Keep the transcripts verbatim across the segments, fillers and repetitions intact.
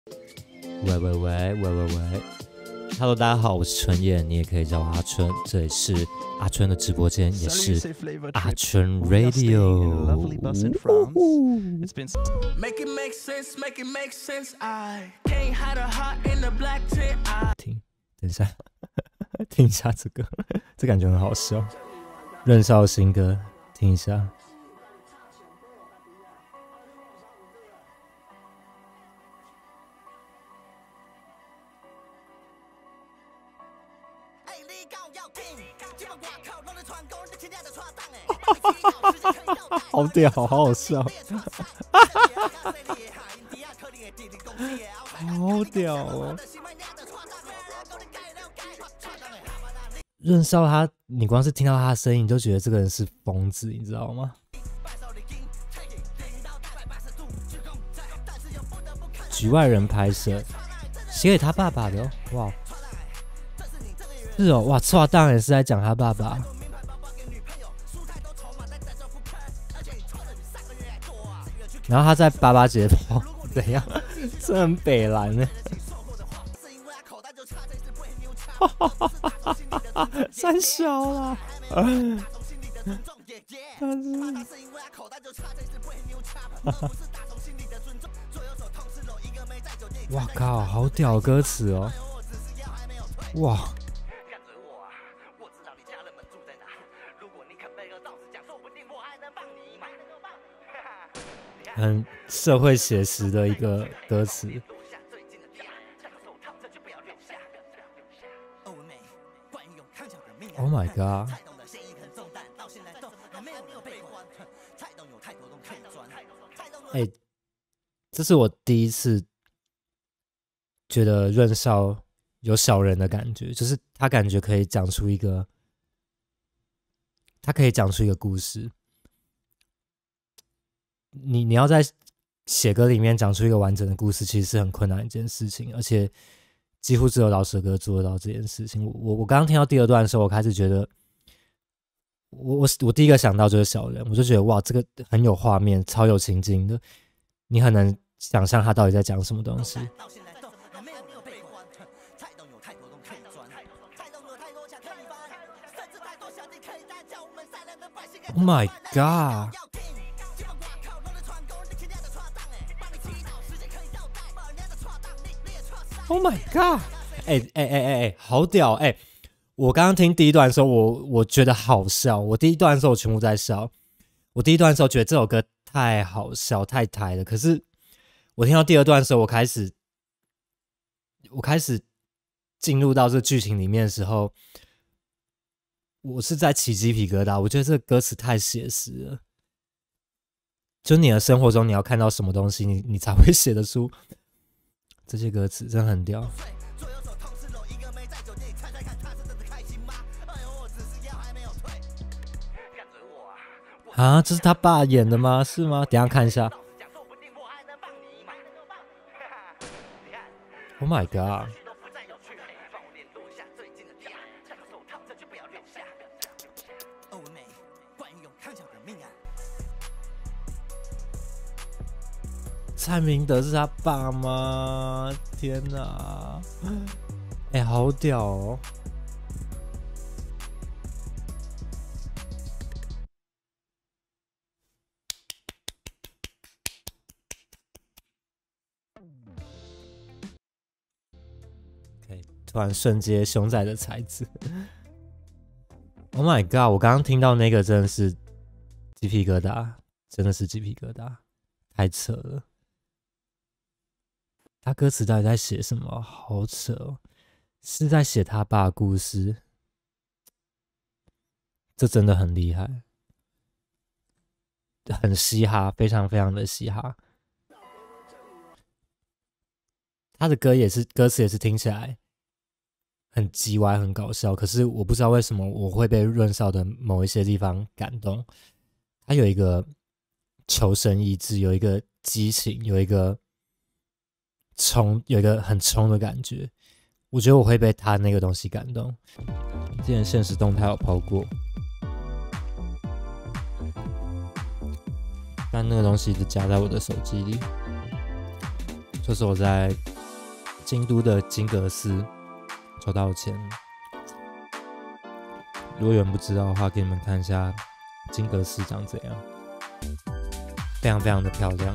喂喂喂喂喂喂 ，Hello， 大家好，我是春燕，你也可以叫我阿春，这里是阿春的直播间，也是阿春 Radio。听，等一下，听一下这个，这感觉很好笑。任少新歌，听一下。好屌，好好笑，好屌哦！任少他，你光是听到他的声音，你就觉得这个人是疯子，你知道吗？局外人拍摄，写给他爸爸的、哦，哇！是哦，哇，错，当然也是在讲他爸爸。然后他在八八节跑，怎样？这很北蓝呢。太小了。哇靠，好屌歌词哦！哇。很社会写实的一个歌词。Oh my god！ 哎、欸，这是我第一次觉得任少有小人的感觉，就是他感觉可以讲出一个，他可以讲出一个故事。你你要在写歌里面讲出一个完整的故事，其实是很困难的一件事情，而且几乎只有饶舌歌做得到这件事情。我我我刚刚听到第二段的时候，我开始觉得，我我我第一个想到就是小人，我就觉得哇，这个很有画面，超有情境的，你很难想象他到底在讲什么东西。Oh my god！ Oh my god！ 哎哎哎哎哎，好屌！哎、欸，我刚刚听第一段的时候，我我觉得好笑。我第一段的时候，我全部在笑。我第一段的时候觉得这首歌太好笑、太台了。可是我听到第二段的时候，我开始我开始进入到这个剧情里面的时候，我是在起鸡皮疙瘩。我觉得这个歌词太写实了。就你的生活中，你要看到什么东西，你你才会写得出。这些歌词真的很屌啊！这是他爸演的吗？是吗？等一下看一下。Oh my god！ 蔡明德是他爸吗？天哪！哎、欸，好屌哦！可以突然瞬接熊仔的才子。Oh my god！ 我刚刚听到那个真的是鸡皮疙瘩，真的是鸡皮疙瘩，太扯了。他歌词到底在写什么？好扯哦！是在写他爸的故事，这真的很厉害，很嘻哈，非常非常的嘻哈。他的歌也是，歌词也是听起来很叽歪、很搞笑。可是我不知道为什么我会被润少的某一些地方感动。他有一个求生意志，有一个激情，有一个冲，有一个很冲的感觉。我觉得我会被他那个东西感动。之前现实动态有抛过，但那个东西就夹在我的手机里，就是我在京都的金阁寺抽到签。如果有人不知道的话，给你们看一下金阁寺长怎样，非常非常的漂亮。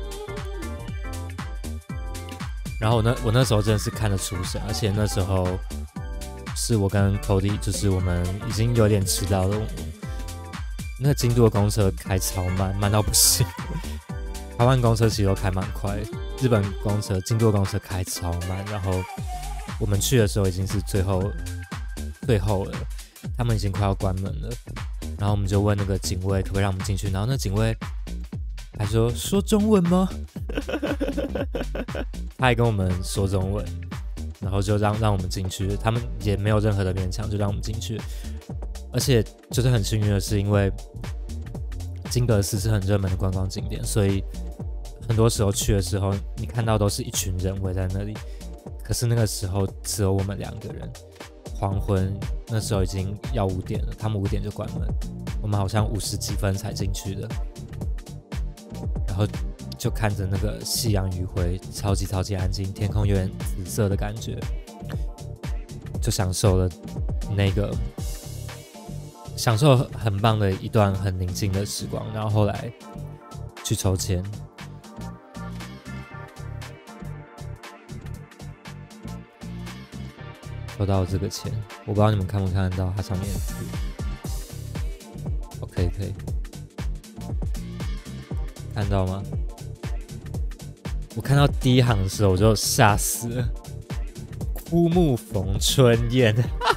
然后我那我那时候真的是看得出神，而且那时候是我跟 Cody， 就是我们已经有点迟到了。那个京都的公车开超慢，慢到不行。台湾公车其实都开蛮快，日本公车、京都的公车开超慢。然后我们去的时候已经是最后最后了，他们已经快要关门了。然后我们就问那个警卫可不可以让我们进去，然后那警卫还说说中文吗？他还跟我们说中文，然后就让让我们进去，他们也没有任何的勉强，就让我们进去。而且就是很幸运的是，因为金阁寺是很热门的观光景点，所以很多时候去的时候，你看到都是一群人围在那里。可是那个时候只有我们两个人，黄昏那时候已经要五点了，他们五点就关门，我们好像五十几分才进去的，然后就看着那个夕阳余晖，超级超级安静，天空有点紫色的感觉，就享受了那个享受很棒的一段很宁静的时光。然后后来去抽签，抽到这个签，我不知道你们看不看得到它上面的字。OK， 可以看到吗？我看到第一行的时候我就吓死了，枯木逢春燕。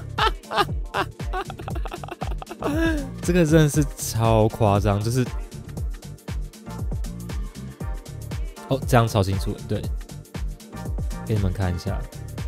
这个真的是超夸张，就是哦，这样超清楚的，对，给你们看一下，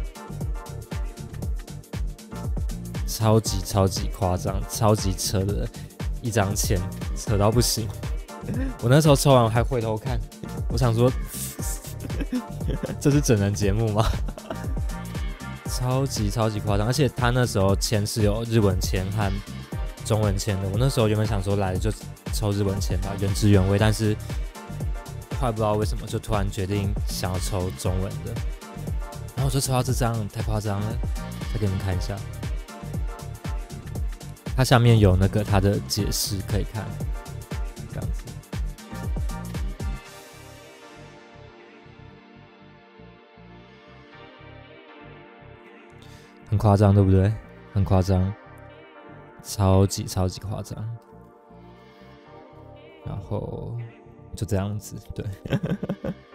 超级超级夸张，超级扯的一张签，扯到不行。我那时候抽完我还回头看，我想说，这是整人节目吗？超级超级夸张，而且他那时候签是有日文签和中文签的。我那时候原本想说来了就抽日文签吧，原汁原味，但是后来不知道为什么就突然决定想要抽中文的，然后我就抽到这张，太夸张了，再给你们看一下，它下面有那个它的解释可以看，这样子。很夸张，对不对？很夸张，超级超级夸张。然后就这样子，对。